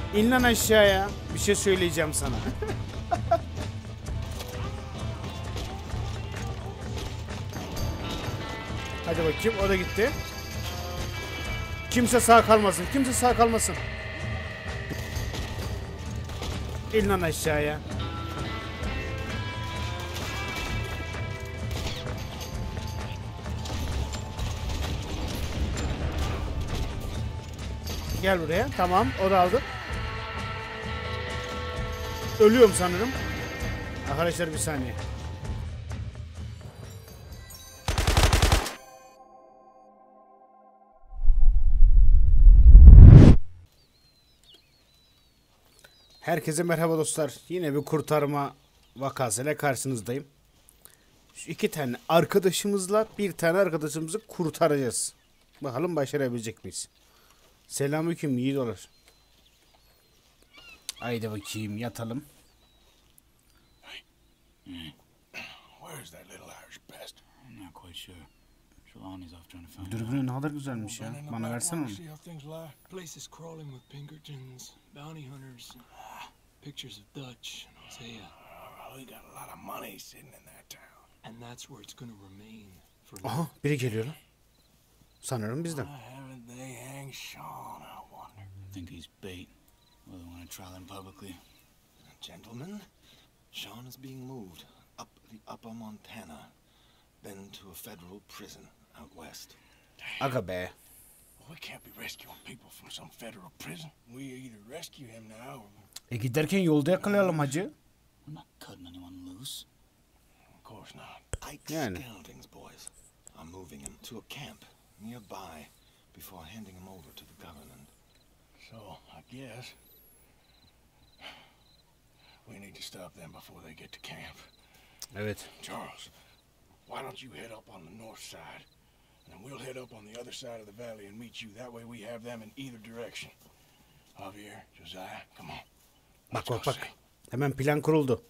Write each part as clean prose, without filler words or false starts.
İn lan aşağıya. Bir şey söyleyeceğim sana. Hadi bakayım, o da gitti. Kimse sağ kalmasın. Kimse sağ kalmasın. İn lan aşağıya. Gel buraya. Tamam, o da aldı. Ölüyorum sanırım. Arkadaşlar bir saniye. Herkese merhaba dostlar. Yine bir kurtarma vakasıyla karşınızdayım. Şu iki tane arkadaşımızla bir tane arkadaşımızı kurtaracağız. Bakalım başarabilecek miyiz? Selamünaleyküm iyi dolar. Haydi bakayım yatalım. Where's that little Irish pest? I'm not quite sure. Trelawney's off trying to find out. Dürbünü ne kadar güzelmiş ya. Bana versene onu. See how things lie? Place is crawling with Pinkertons, bounty hunters, pictures of Dutch and Hosea. We got a lot of money sitting in that town. And that's where it's gonna remain for Aha biri geliyor lan. Sanırım bizden. Why haven't they hanged Sean, I wonder? I think he's bait. Well, they want to trial him publicly. Gentlemen, Sean is being moved up the upper Montana, then to a federal prison out west. Aga be. We can't be rescuing people from some federal prison. We either rescue him now or... Giderken yolda yakalayalım hacı. We're not cutting anyone loose. Of course not. Yani. Ike's Geldings boys are moving him to a camp nearby before handing him over to the government. So, I guess we need to stop them before they get to camp. Evet. Charles, why don't you head up on the north side, and then we'll head up on the other side of the valley and meet you. That way we have them in either direction. Javier, Josiah, come on. Bak bak bak. Hemen plan kuruldu.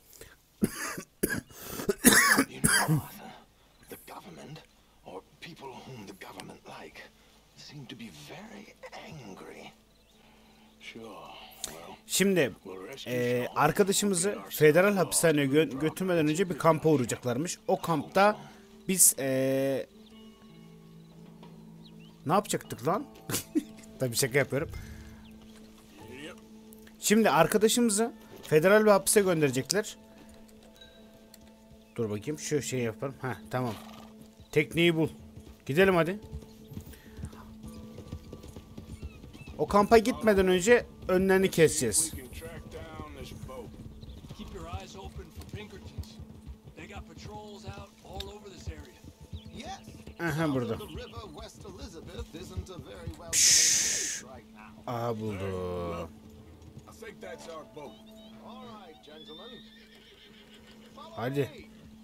You know, Arthur, the government, or people whom the government like, seem to be very angry. Sure, well... Şimdi arkadaşımızı federal hapishaneye götürmeden önce bir kampa uğrayacaklarmış. O kampta biz ne yapacaktık lan? Tabii şaka yapıyorum. Şimdi arkadaşımızı federal bir hapise gönderecekler. Dur bakayım şu şeyi yapalım. Ha tamam. Tekneyi bul. Gidelim hadi. O kampa gitmeden önce önlerini keseceğiz. keep your eyes open for Pinkertons. They got patrols out all over this area. Yes. Aha burada. The river West Elizabeth isn't a very welcoming place right now. Aha buldu. I think that's our boat. All right, gentlemen. Follow Hadi. me.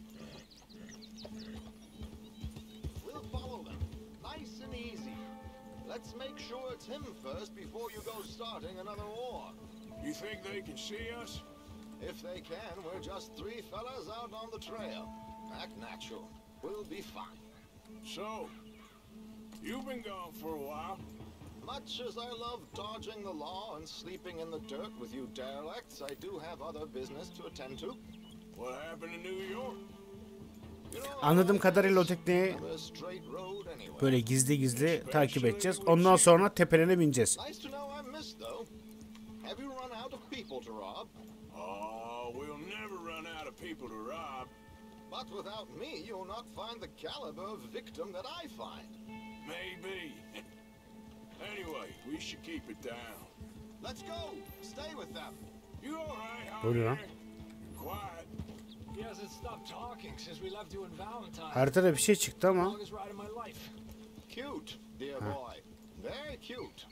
We'll follow them. Nice and easy. Let's make sure it's him first before you go starting another war. You think they can see us? If they can, we're just three fellas out on the trail. Act natural. We'll be fine. So, you've been gone for a while. Much as I love dodging the law and sleeping in the dirt with you derelicts, I do have other business to attend to. What happened in New York? You know, Anladığım kadarıyla o tekneyi another straight road anyway. böyle gizli gizli takip edeceğiz. Ondan sonra tepelerine bineceğiz. Nice to know I'm missed, though. Have you run out of people to rob? Oh, we'll never run out of people to rob. But without me, you'll not find the caliber of victim that I find. Maybe. Anyway, we should keep it down. Let's go. Stay with them. You all right, Oluyor lan. Javier? Quiet. He hasn't stopped talking since we left you in Valentine. Haritada bir şey çıktı ama. Longest ride of my life. Cute, dear boy. Very cute.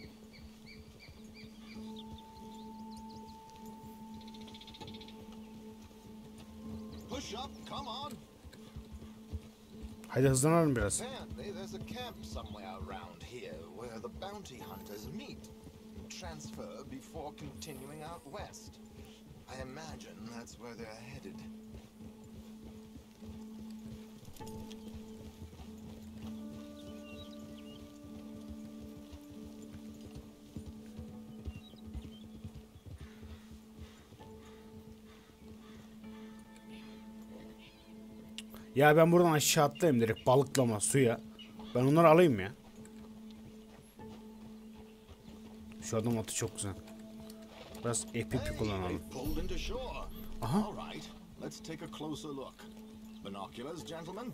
Push up, come on. Hadi hızlanalım biraz. Apparently there's a camp somewhere around here where the bounty hunters meet and transfer before continuing out west. I imagine that's where they're headed. Ya ben buradan aşağı atlayayım direkt balıklama suya. Ben onları alayım ya. Şu adam atı çok güzel. Biraz epipi kullanalım. Pulled into shore. Aha. All right, let's take a closer look. Binoculars, gentlemen.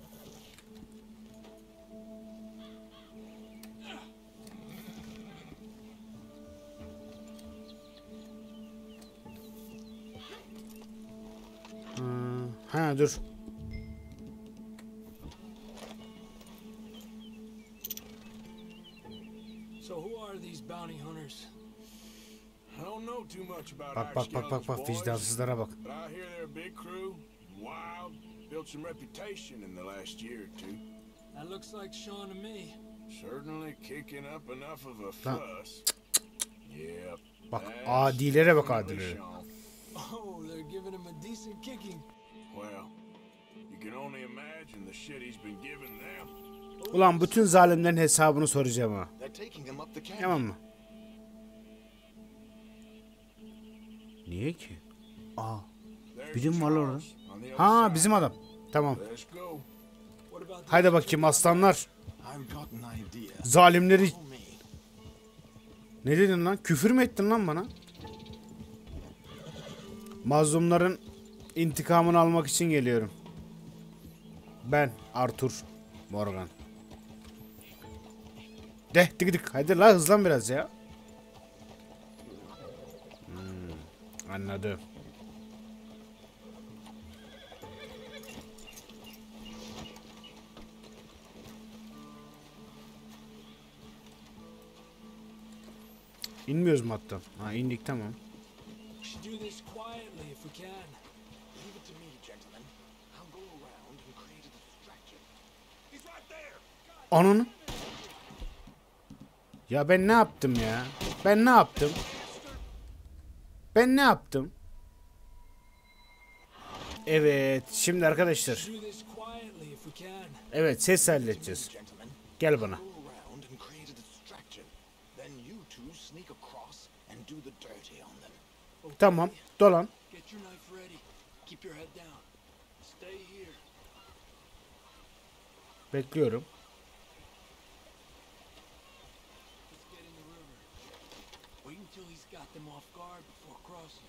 Ha dur. So who are these bounty hunters? I don't know too much about Bak our bak bak bak skeletons, bak boys, vicdansızlara bak. but I hear they're a big crew, wild, built some reputation in the last year or two. That looks like Sean to me. Certainly kicking up enough of a Lan. fuss. Yep. Bak that's adilere bak definitely adilere. Sean. Oh, they're giving him a decent kicking. Well, you can only imagine the shit he's been giving them. Ulan bütün zalimlerin hesabını soracağım ha. They're taking him up the canyon. Tamam mı? Niye ki? Aa, There's birim var orada. Charles on the other Ha side. bizim adam. Tamam. Let's go. What about the Haydi bakayım aslanlar. I've got an idea. Zalimleri. Follow me. Ne dedin lan? Küfür mü ettin lan bana? Mazlumların intikamını almak için geliyorum. Ben Arthur Morgan. Dik dik. Hadi la hızlan biraz ya. Anladım. İnmiyoruz mu hatta? Ha indik tamam. We should do this quietly if we can. Leave it to me, gentlemen. I'll go around and create a distraction. He's right there. Ananı. Ya ben ne yaptım ya? Ben ne yaptım? Ben ne yaptım? Evet, şimdi arkadaşlar. Do this quietly if we can. Evet, ses halledeceğiz. Gentlemen, Gel bana. go around and create a distraction. Then you two sneak across and do the dirty on them. Tamam, dolan. Get your knife ready. Keep your head down. Stay here. Bekliyorum. Let's get in the river. Wait until he's got them off guard before crossing.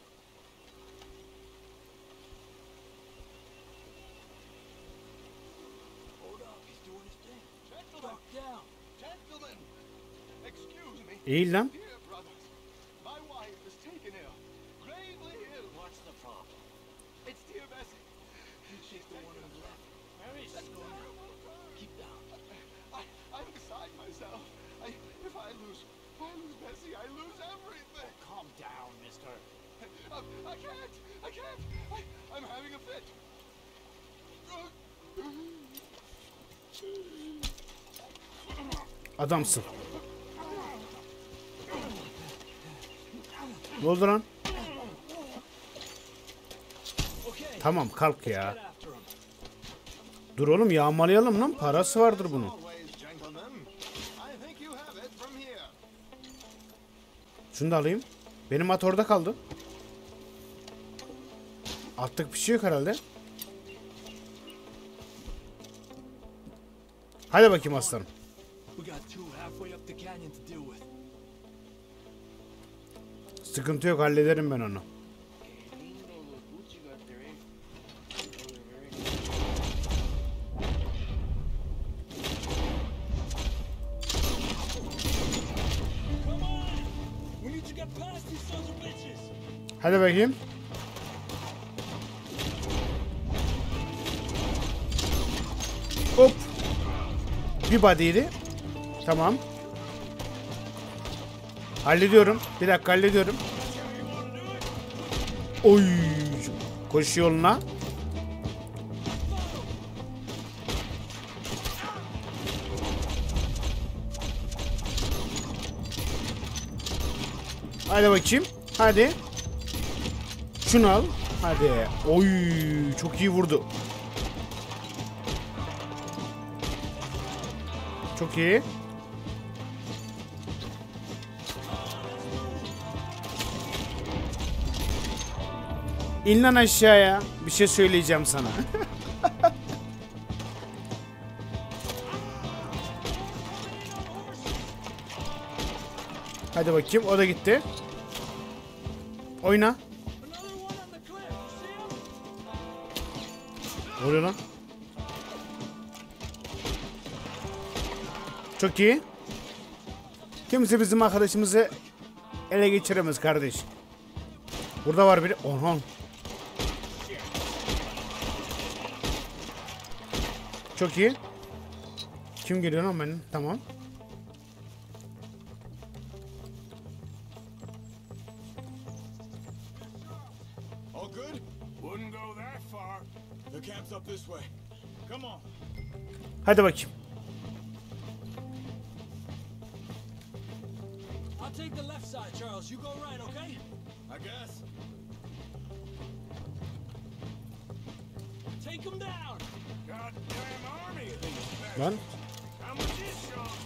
Hold up, he's doing his thing. Duck down. Gentlemen, excuse me. Eğil lan. Dear brothers, my wife is taken ill. Gravely ill. What's the problem? It's dear Bessie. She's the one on the left. Where is she? Keep down. I'm beside myself. If I lose Bessie, I lose everything. Calm down, mister. I can't. I'm having a fit. Adamsın. Ne oldu lan? Okay, Tamam kalk ya. get after him. Dur oğlum yağmalayalım lan. Parası vardır bunun. Always, gentlemen. I think you have it from here. Şunu da alayım. Benim at orada kaldı. Attık bir şey yok herhalde. Hadi bakayım aslanım. We got two halfway up the canyon to deal with. Sıkıntı yok hallederim ben onu. We need to get past these sons of bitches. Hadi bakayım. Hop. Bir body'ydi. Tamam. Hallediyorum. Bir dakika hallediyorum. Oy. Koş yoluna. Hadi bakayım. Hadi. Şunu al. Hadi. Oy. Çok iyi vurdu. Çok iyi. İn lan aşağıya. Bir şey söyleyeceğim sana. Hadi bakayım, o da gitti. Oyna. Ne oluyor lan? Çok iyi. Kimse bizim arkadaşımızı ele geçiremez kardeş. Burada var biri. Orhan. Çok iyi. Kim geliyor lan benim? Tamam. All good? Wouldn't go that far. The camp's up this way. Come on. Hadi bakayım. I'll take the left side, Charles. You go right, okay? I guess. Take him down. Goddamn army of these Lan. bastards. How much is Sean's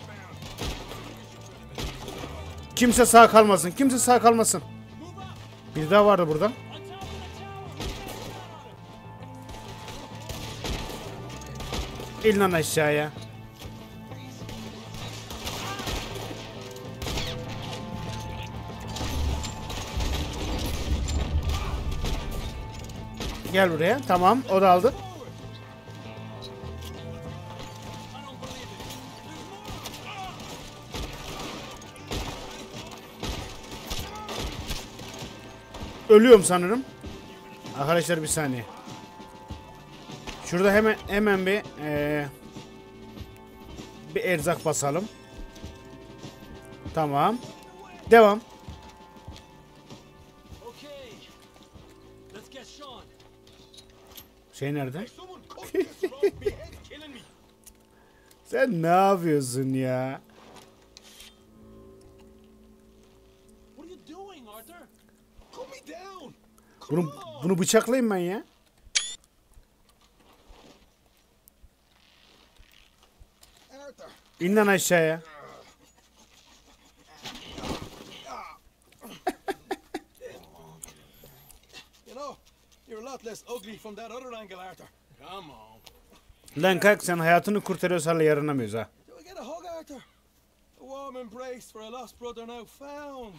bound? Kimse sağ kalmasın. Kimse sağ kalmasın. Move up. Bir daha vardı burada. On top of the tower. İn lan aşağıya. Gel buraya. Tamam. O da aldı. Ölüyorum sanırım. Arkadaşlar bir saniye. Şurada hemen bir erzak basalım. Tamam. Devam. Okay. Let's get Sean. Şey nerede? Someone cook this roast behead's killing me. Sen ne yapıyorsun ya? What are you doing, Arthur? Cool me down. Bunu bıçaklayayım ben ya. Arthur, İn lan aşağıya. You know, you're a lot less ugly from that other angle, Arthur. Come on. Lan kalk, sen hayatını kurtarıyoruz, hala yaranamıyoruz ha. Do we get a hug, Arthur? A warm embrace for a lost brother now found.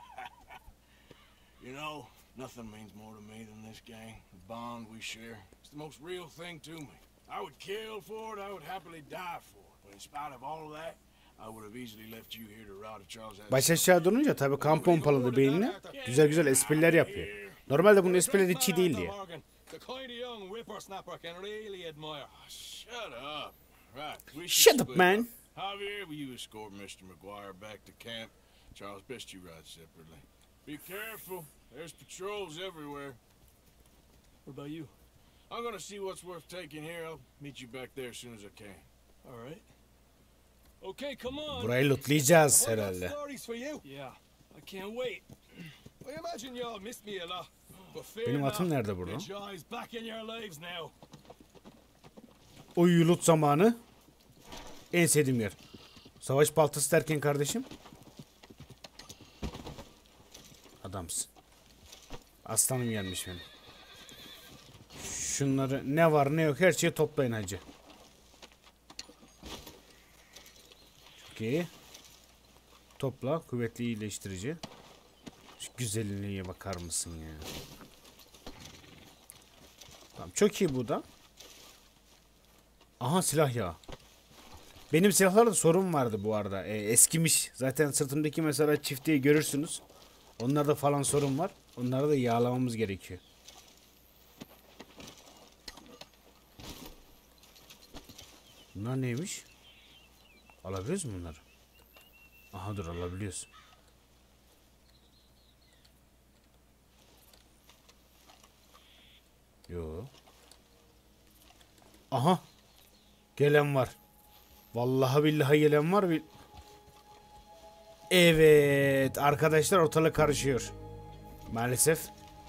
You know, nothing means more to me than this gang, the bond we share. It's the most real thing to me. I would kill for it, I would happily die for it. But in spite of all of that, I would have easily left you here to rot at Charles. Baş aşağı durunca tabii kan pompaladı beynine. Güzel espriler yapıyor. Normalde bunun esprileri hiç iyi değildi ya. The kind of young whippersnapper can really admire. Shut up. Right. we should Shut up, split man. Javier, will you escort Mr. McGuire back to camp? Charles, best you ride separately. Be careful. There's patrols everywhere. What about you? I'm gonna see what's worth taking here. I'll meet you back there as soon as I can. All right. Okay, come on. Burayı lootlayacağız I've got herhalde. stories for you. Yeah, I can't wait. I imagine y'all missed me a lot. But fear Benim not, atım nerede burada? the joy is back in your lives now. Oy, loot zamanı. En sevdiğim yer. Savaş baltası derken kardeşim. Adamsın. Aslanım gelmiş benim. Şunları ne var ne yok her şeyi toplayın hacı. Çok iyi. Topla, kuvvetli iyileştirici. Şu güzelliğe bakar mısın ya? Tamam, çok iyi bu da. Aha, silah ya. Benim silahlarda sorun vardı bu arada. Eskimiş. Zaten sırtımdaki mesela çifteyi görürsünüz. Onlarda falan sorun var. Onları da yağlamamız gerekiyor. Bunlar neymiş? Alabiliyoruz mu bunları? Aha, dur, alabiliyoruz. Yo. Aha. Gelen var. Vallahi billahi gelen var. Evet. Arkadaşlar, ortalık karışıyor. Maalesef.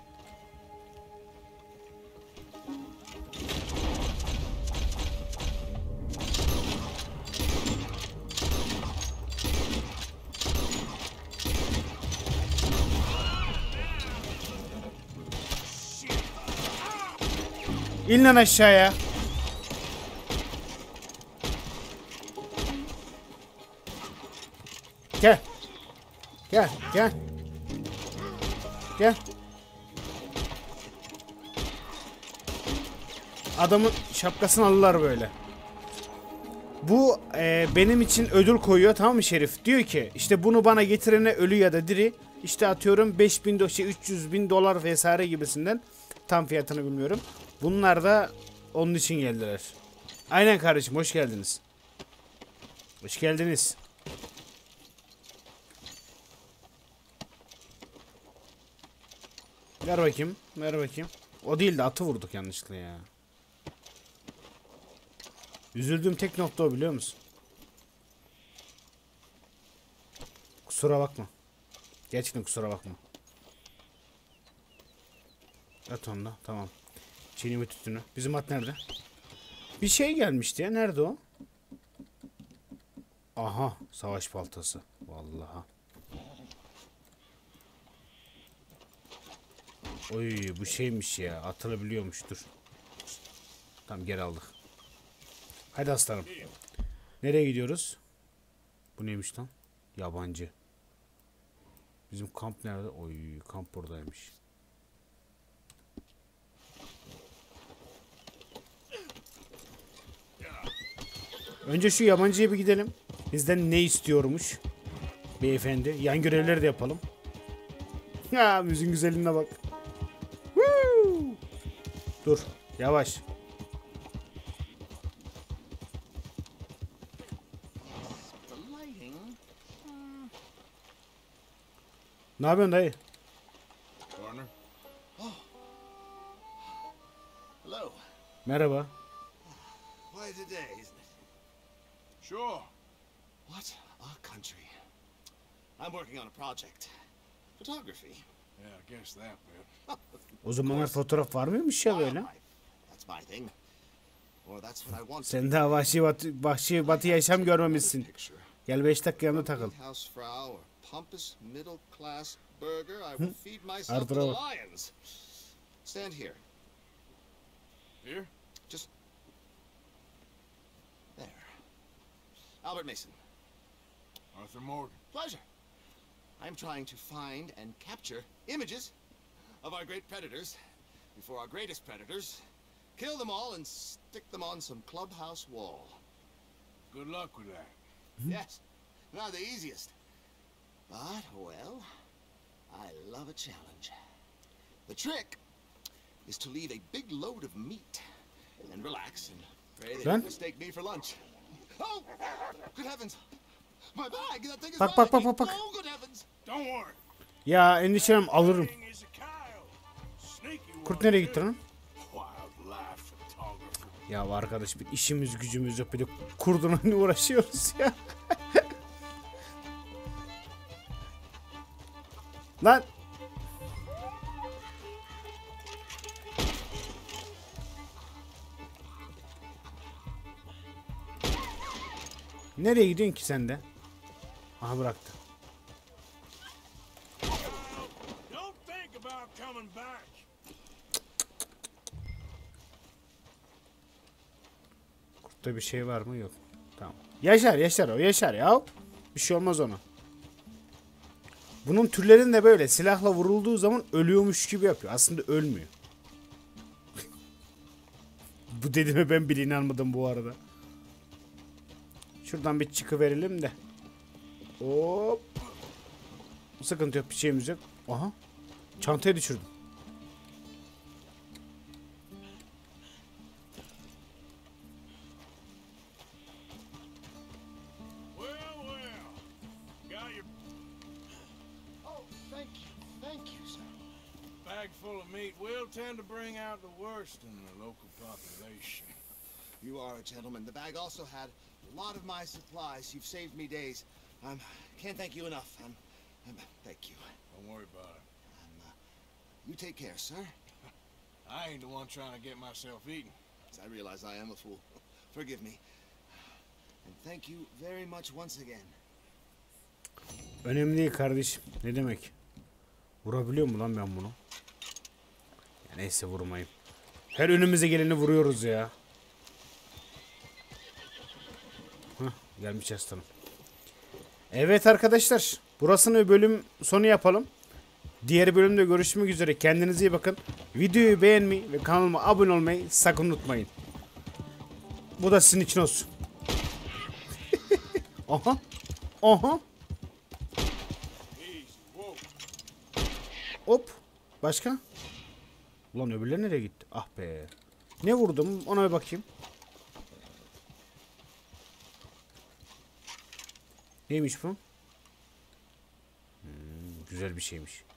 İn lan aşağıya. Gel. Gel gel. Gel. Adamın şapkasını alırlar böyle. Bu benim için ödül koyuyor, tamam mı Şerif? Diyor ki işte bunu bana getirene ölü ya da diri, işte atıyorum 300 bin dolar vesaire gibisinden, tam fiyatını bilmiyorum. Bunlar da onun için geldiler. Aynen kardeşim, hoş geldiniz. Hoş geldiniz. Ver bakayım, ver bakayım. O değil de atı vurduk yanlışlıkla ya. Üzüldüğüm tek nokta o, biliyor musun? Kusura bakma. Gerçekten kusura bakma. At onu da, tamam. Çiğneme tütünü. Bizim at nerede? Bir şey gelmişti ya, nerede o? Aha, savaş baltası. Vallahi. Oy, bu şeymiş ya, atılabiliyormuş, dur. Tamam, geri aldık. Hadi aslanım. Nereye gidiyoruz? Bu neymiş lan? Yabancı. Bizim kamp nerede? Oy, kamp buradaymış. Önce şu yabancıya bir gidelim. Bizden ne istiyormuş beyefendi? Yan görevleri de yapalım. Ya müziğin güzelliğine bak. Woo! Dur, yavaş. Ne yapıyorsun dayı? Partner? Hello. Merhaba. Why today, isn't it? Sure. What a country. I'm working on a project. Photography. Yeah, I guess that bit. O zamanlar fotoğraf var mıymış ya böyle? Wildlife. That's my thing. Or that's what I want. Sen daha vahşi batı yaşam görmemişsin. Picture. Gel 5 dakika yanında takıl. Hausfrau or pompous middle class burger, I will feed myself to the Artura bak. lions. Stand here. Here? Just there. Albert Mason. Arthur Morgan. Pleasure. I'm trying to find and capture images of our great predators before our greatest predators kill them all and stick them on some clubhouse wall. Good luck with that. Yes, not the easiest. But, well, I love a challenge. The trick is to leave a big load of meat and relax and pray they Lan. don't mistake me for lunch. Oh, good heavens! My bag, that thing is Bak, mine. bak, bak, bak. Oh, good heavens! Don't worry. Ya endişelenme, alırım. Thing is a coyote. Sneaky Kurt one, nereye too. gitti lan? Wildlife photographer. Ya arkadaş, bir işimiz gücümüz yok, bir de kurduna uğraşıyoruz ya. Lan. Nereye gidiyorsun ki sen de? Aha, bıraktı. Don't think about coming back. Kurtta bir şey var mı? Yok. Tamam. Yaşar o, yaşar ya. Bir şey olmaz ona. Bunun türlerinde böyle silahla vurulduğu zaman ölüyormuş gibi yapıyor. Aslında ölmüyor. Bu dediğime ben bile inanmadım bu arada. Şuradan bir çıkıverelim de. Hop. Sıkıntı yok, bir şeyimiz yok. Aha. Çantayı düşürdüm. Well, got your Oh, thank you, sir. bag full of meat will tend to bring out the worst in the local population. You are a gentleman. The bag also had a lot of my supplies. You've saved me days. Can't thank you enough. Thank you. Don't worry about it. You take care, sir. I ain't the one trying to get myself eaten. I realize I am a fool. Forgive me. And thank you very much once again. Önemli değil kardeşim. Ne demek? Vurabiliyor mu lan ben bunu? Ya neyse, vurmayayım. Her önümüze geleni vuruyoruz ya. Hah, gelmiş aslanım. Evet arkadaşlar. Burasını bölüm sonu yapalım. Diğer bölümde görüşmek üzere. Kendinize iyi bakın. Videoyu beğenmeyi ve kanalıma abone olmayı sakın unutmayın. Bu da sizin için olsun. Aha. Aha. Hop. Başka? Ulan öbürleri nereye gitti? Ah be. Ne vurdum? Ona bir bakayım. Neymiş bu? Güzel bir şeymiş.